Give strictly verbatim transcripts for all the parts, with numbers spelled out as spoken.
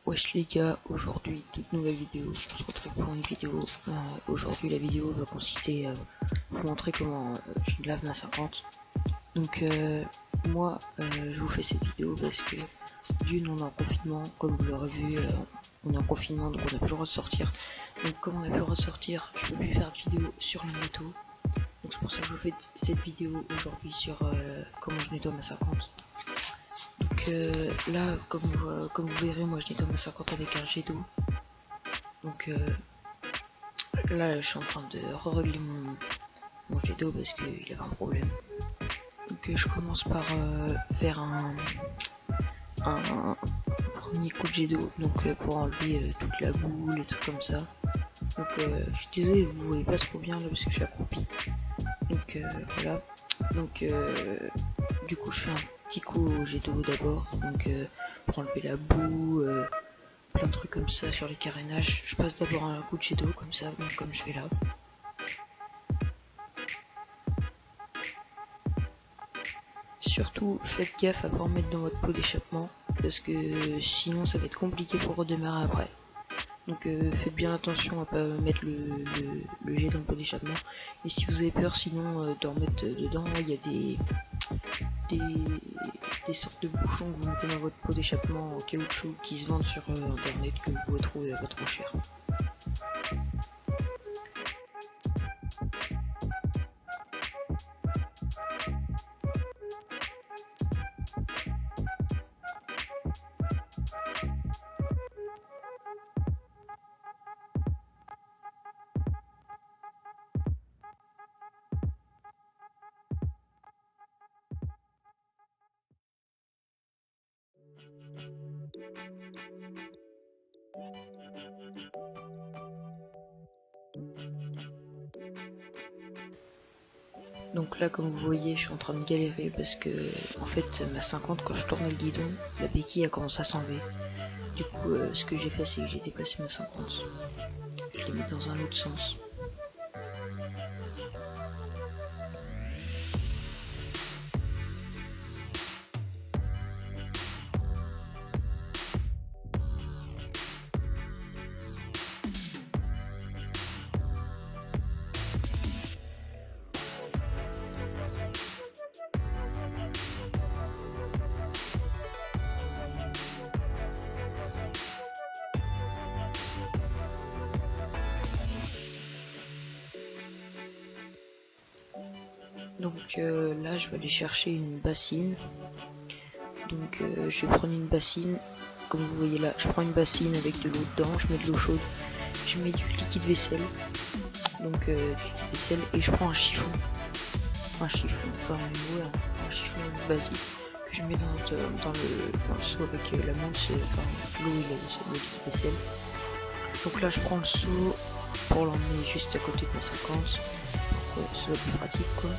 Wesh les gars, aujourd'hui toute nouvelle vidéo, on se retrouve pour une vidéo. Euh, aujourd'hui la vidéo va consister à euh, vous montrer comment euh, je lave ma cinquante. Donc euh, moi euh, je vous fais cette vidéo parce que d'une on est en confinement, comme vous l'aurez vu, euh, on est en confinement donc on n'a plus le droit de sortir. Donc comme on n'a plus le droit de sortir, je peux plus faire de vidéo sur la moto. Donc c'est pour ça que je vous fais cette vidéo aujourd'hui sur euh, comment je nettoie ma cinquante. Donc euh, là, comme vous, euh, comme vous verrez, moi je nettoie ma cinquante avec un jet d'eau. Donc euh, là, je suis en train de régler mon, mon jet d'eau parce qu'il avait un problème. Donc euh, je commence par euh, faire un, un, un premier coup de jet d'eau, donc euh, pour enlever euh, toute la boue, les trucs comme ça. Donc euh, je suis désolé, vous voyez pas trop bien là parce que je suis accroupi. Donc euh, voilà. Donc euh, du coup je fais un petit coup au jet d'eau d'abord, donc euh, pour enlever la boue, euh, plein de trucs comme ça sur les carénages. Je passe d'abord un coup de jet d'eau comme ça, donc comme je fais là. Surtout faites gaffe à pas en mettre dans votre pot d'échappement parce que sinon ça va être compliqué pour redémarrer après. Donc euh, faites bien attention à pas mettre le, le, le jet dans le pot d'échappement. Et si vous avez peur sinon euh, d'en mettre dedans, il y a des, des, des sortes de bouchons que vous mettez dans votre pot d'échappement en caoutchouc qui se vendent sur euh, internet, que vous pouvez trouver pas trop cher. Donc là comme vous voyez je suis en train de galérer parce que en fait ma cinquante quand je tourne le guidon, la béquille a commencé à s'enlever. Du coup euh, ce que j'ai fait c'est que j'ai déplacé ma cinquante. Je l'ai mis dans un autre sens. Donc euh, là je vais aller chercher une bassine. Donc euh, je vais prendre une bassine. Comme vous voyez là, je prends une bassine avec de l'eau dedans, je mets de l'eau chaude, je mets du liquide vaisselle. Donc euh, du liquide vaisselle et je prends un chiffon. Un chiffon, enfin ouais, un chiffon basique que je mets dans, dans, le, dans le seau avec euh, la mousse, enfin l'eau et le, le liquide vaisselle. Donc là je prends le seau pour l'emmener juste à côté de ma cinquante pour que ce soit plus pratique quoi.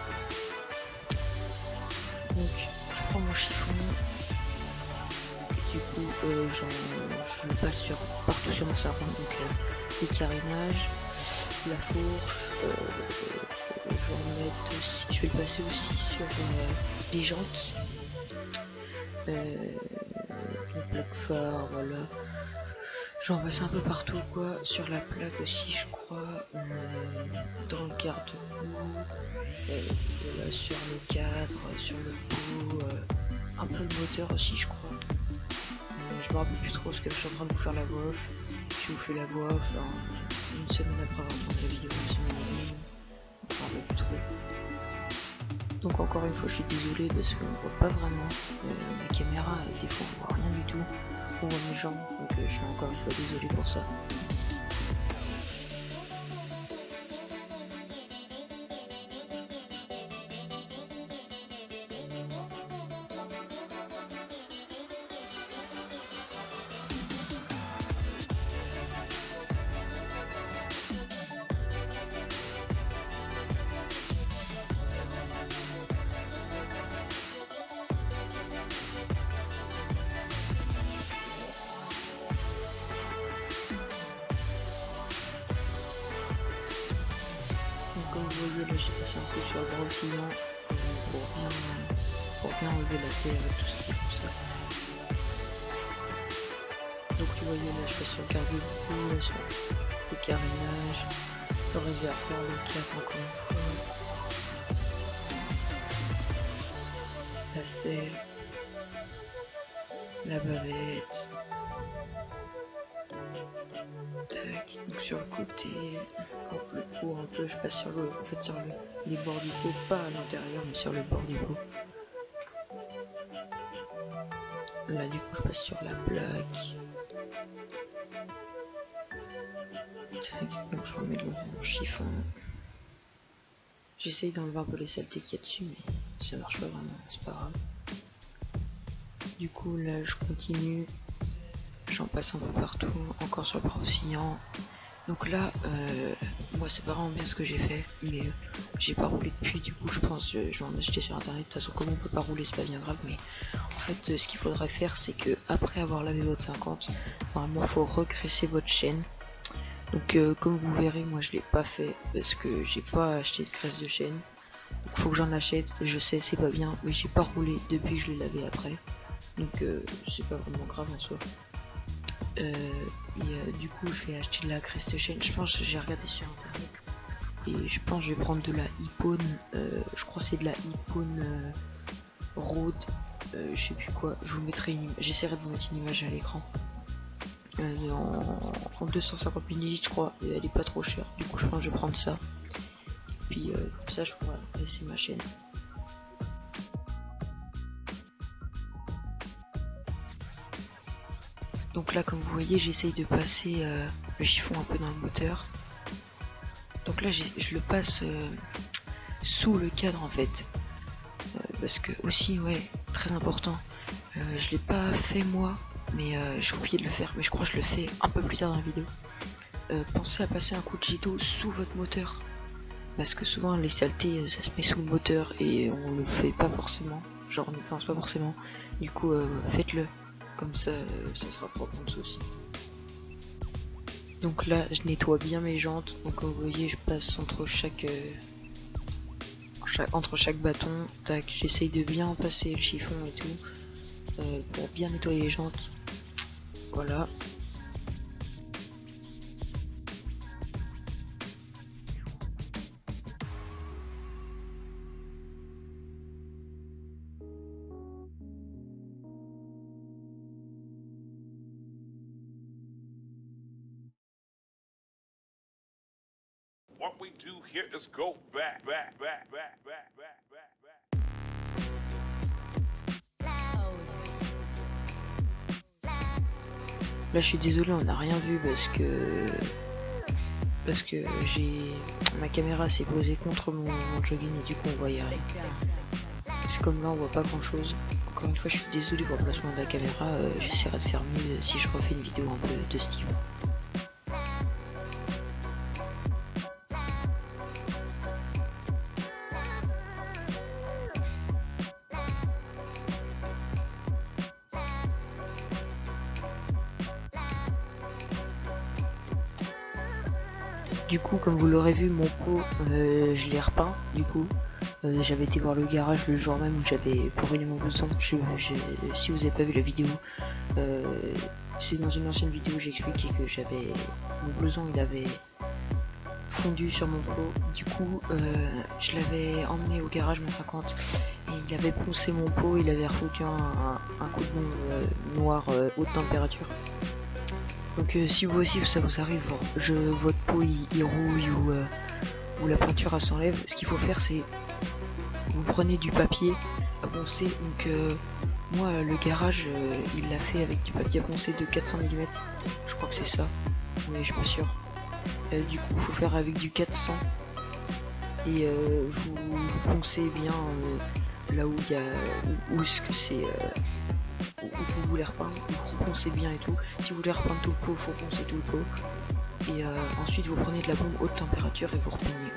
Donc je prends mon chiffon et du coup euh, je le passe sur, partout sur ma cinquante, donc euh, les carénages, la fourche, euh, je vais en mettre aussi, je vais le passer aussi sur euh, les jantes, euh, la plaque phare, voilà. J'en passe un peu partout quoi, sur la plaque aussi je crois, euh, dans le garde-boue, euh, voilà, sur le cadre, sur le bout, euh, un peu le moteur aussi je crois. Euh, je me rappelle plus trop parce que je suis en train de vous faire la voix off, je vous fais la voix off hein, une semaine après avoir tourné la vidéo, une semaine et demie, je me rappelle plus trop. Donc encore une fois je suis désolé parce qu'on ne voit pas vraiment, euh, ma caméra des fois on voit rien du tout. On voit mes jambes, donc euh, je suis encore une fois désolé pour ça. Comme vous voyez là j'ai passé un peu sur le brossiment pour bien, pour bien enlever la terre et tout ce qui est comme ça. Donc tu voyais là je passe sur le cargo, là sur le carénage, le réservoir, le cap encore une fois, la selle, la bavette, tac, donc sur le côté, hop, le pot un peu, je passe sur le, en fait sur le, les bords du pot, pas à l'intérieur mais sur le bord du pot. Là du coup je passe sur la plaque. Tac, donc je remets le mon chiffon. J'essaye d'enlever un peu les saletés qu'il y a dessus mais ça marche pas vraiment, c'est pas grave. Du coup là je continue, j'en passe un peu partout, encore sur le brossillon. Donc là, euh, moi c'est pas vraiment bien ce que j'ai fait, mais euh, j'ai pas roulé depuis, du coup je pense euh, je vais en acheter sur internet. De toute façon, comme on peut pas rouler, c'est pas bien grave, mais en fait euh, ce qu'il faudrait faire c'est que après avoir lavé votre cinquante, normalement faut recresser votre chaîne. Donc euh, comme vous verrez, moi je l'ai pas fait parce que j'ai pas acheté de graisse de chaîne. Donc faut que j'en achète, je sais c'est pas bien, mais j'ai pas roulé depuis que je l'ai lavé après. Donc euh, c'est pas vraiment grave en soi. Euh, et euh, du coup je vais acheter de la graisse de chaîne. Je pense que j'ai regardé sur internet et je pense que je vais prendre de la Hippone, euh, je crois que c'est de la Hippone euh, Road, euh, je sais plus quoi. Je vous mettrai une, j'essaierai de vous mettre une image à l'écran. Euh, en, en deux cent cinquante millilitres je crois, et elle est pas trop chère, du coup je pense que je vais prendre ça. Et puis euh, comme ça je pourrai laisser ma chaîne. Donc là comme vous voyez j'essaye de passer euh, le chiffon un peu dans le moteur. Donc là je le passe euh, sous le cadre en fait. Euh, parce que aussi ouais très important, euh, je l'ai pas fait moi mais euh, j'ai oublié de le faire, mais je crois que je le fais un peu plus tard dans la vidéo. Euh, pensez à passer un coup de jet d'eau sous votre moteur. Parce que souvent les saletés ça se met sous le moteur et on le fait pas forcément. Genre on n'y pense pas forcément. Du coup euh, faites-le. Comme ça, euh, ça sera propre en dessous aussi. Donc là, je nettoie bien mes jantes. Donc comme vous voyez, je passe entre chaque, euh, chaque entre chaque bâton. Tac, j'essaye de bien passer le chiffon et tout euh, pour bien nettoyer les jantes. Voilà. What we do here is go back, back, back, back, back, back, back, back. Là, je suis désolé, on n'a rien vu parce que parce que j'ai ma caméra s'est posée contre mon, mon jogging et du coup on voyait rien. C'est comme là, on voit pas grand chose. Encore une fois, je suis désolé pour le placement de la caméra. Euh, J'essaierai de faire mieux si je refais une vidéo un peu de ce type. Du coup, comme vous l'aurez vu, mon pot, euh, je l'ai repeint. Du coup, euh, j'avais été voir le garage le jour même où j'avais pourri mon blouson. Je, je, si vous n'avez pas vu la vidéo, euh, c'est dans une ancienne vidéo où j'expliquais que j'avais mon blouson, il avait fondu sur mon pot. Du coup, euh, je l'avais emmené au garage mon cinquante et il avait poncé mon pot. Il avait refoutu un, un, un coup de bombe euh, noir euh, haute température. Donc euh, si vous aussi ça vous arrive, je, votre peau il, il rouille ou, euh, ou la peinture s'enlève, ce qu'il faut faire c'est vous prenez du papier à poncer. Donc euh, moi le garage euh, il l'a fait avec du papier à poncer de quatre cents millimètres, je crois que c'est ça, mais je suis pas sûr. Euh, du coup il faut faire avec du quatre cents et euh, vous, vous poncez bien euh, là où il y a où, où est-ce que c'est euh, où vous voulez repeindre, vous reponcez bien et tout. Si vous voulez repeindre tout le pot, faut poncer tout le pot. Et euh, ensuite vous prenez de la bombe haute température et vous repeignez.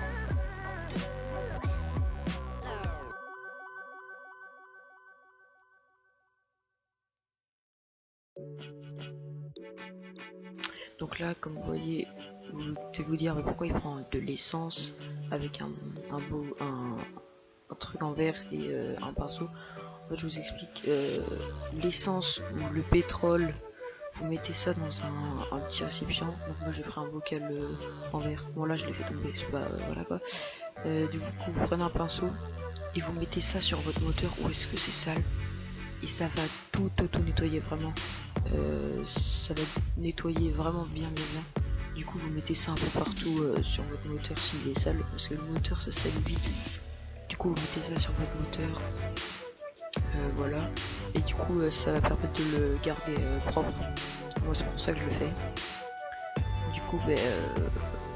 Donc là, comme vous voyez, vous devez vous dire mais pourquoi il prend de l'essence avec un, un beau un, un truc en verre et euh, un pinceau. En fait, je vous explique, euh, l'essence ou le pétrole, vous vous mettez ça dans un, un petit récipient. Donc moi j'ai pris un bocal euh, en verre. Bon là je l'ai fait tomber, c'est pas euh, voilà quoi. Euh, du coup vous prenez un pinceau et vous mettez ça sur votre moteur où est-ce que c'est sale. Et ça va tout tout tout nettoyer vraiment. Euh, ça va nettoyer vraiment bien bien bien. Du coup vous mettez ça un peu partout euh, sur votre moteur s'il est sale. Parce que le moteur ça sale vite. Du coup vous mettez ça sur votre moteur. Euh, voilà. Et du coup euh, ça va permettre de le garder euh, propre. Moi c'est pour ça que je le fais. Du coup ben, euh,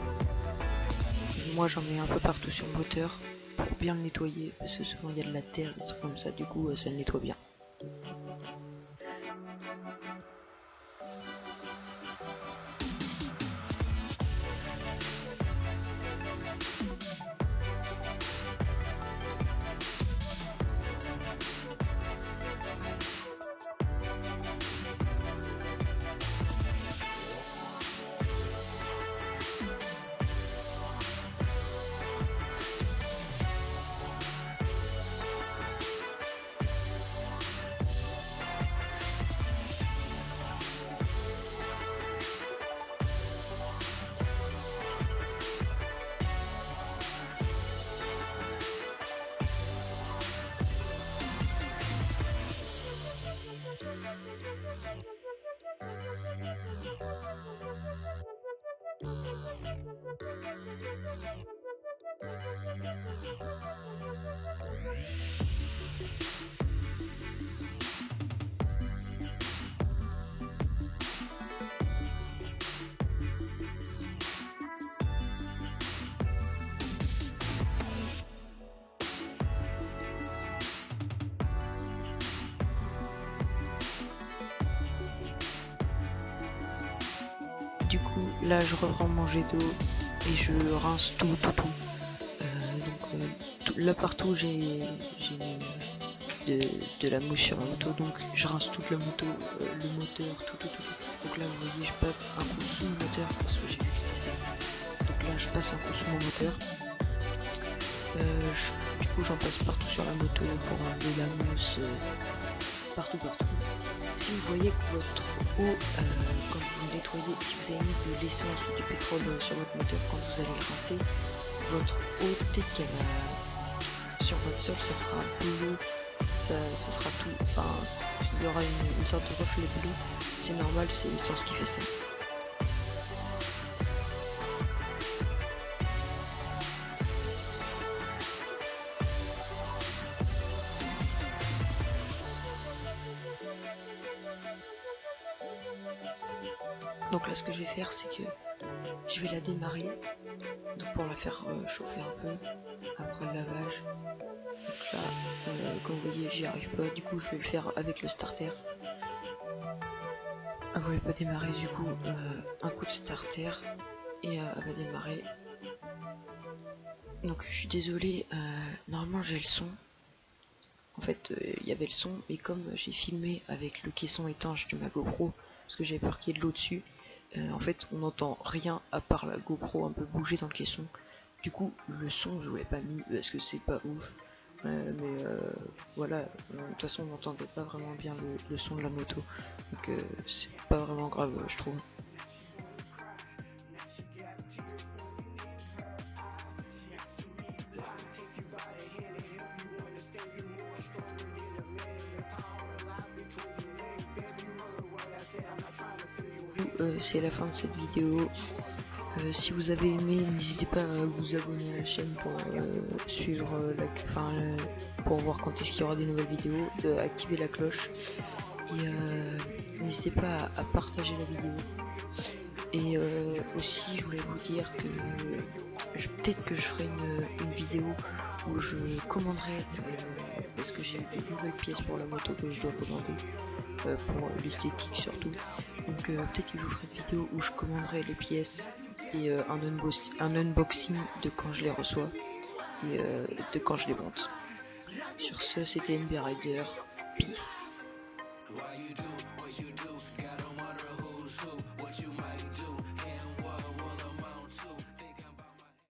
moi j'en mets un peu partout sur le moteur pour bien le nettoyer parce que souvent il y a de la terre, des trucs comme ça, du coup euh, ça le nettoie bien. Du coup là je reprends mon jet d'eau et je rince tout tout tout. Euh, donc euh, tout, là partout j'ai de, de la mousse sur la moto, donc je rince toute la moto, euh, le moteur, tout, tout tout tout. Donc là vous voyez je passe un coup sous le moteur parce que j'ai vu que c'était ça. Donc là je passe un coup sous mon moteur. Euh, je, du coup j'en passe partout sur la moto pour enlever la mousse, euh, partout partout. Si vous voyez que votre eau, euh, quand vous nettoyez, si vous avez mis de l'essence ou du pétrole euh, sur votre moteur, quand vous allez le rincer, votre eau, peut-être qu'elle va sur votre sol, ça sera un peu l'eau, ça, ça sera tout, enfin, il y aura une, une sorte de reflet bleu, c'est normal, c'est l'essence qui fait ça. Donc là ce que je vais faire c'est que je vais la démarrer donc pour la faire euh, chauffer un peu après le lavage. Donc là euh, comme vous voyez j'y arrive pas, du coup je vais le faire avec le starter. Elle voulait pas démarrer, du coup euh, un coup de starter et euh, elle va démarrer. Donc je suis désolé, euh, normalement j'ai le son. En fait il euh, y avait le son mais comme j'ai filmé avec le caisson étanche de ma GoPro parce que j'avais peur qu'il y ait de l'eau dessus, Euh, en fait on n'entend rien à part la GoPro un peu bouger dans le caisson. Du coup le son je l'ai pas mis parce que c'est pas ouf, euh, mais euh, voilà, de toute façon on n'entendait pas vraiment bien le, le son de la moto, donc euh, c'est pas vraiment grave je trouve. Euh, c'est la fin de cette vidéo. Euh, si vous avez aimé, n'hésitez pas à vous abonner à la chaîne pour euh, suivre euh, la, enfin, euh, pour voir quand est-ce qu'il y aura des nouvelles vidéos, de activer la cloche et euh, n'hésitez pas à, à partager la vidéo. Et euh, aussi je voulais vous dire que peut-être que je ferai une, une vidéo où je commanderai euh, parce que j'ai des nouvelles pièces pour la moto que je dois commander, euh, pour l'esthétique surtout. Donc euh, peut-être que je vous ferai une vidéo où je commanderai les pièces et euh, un, unbox un unboxing de quand je les reçois et euh, de quand je les monte. Sur ce, c'était M B Rider, peace.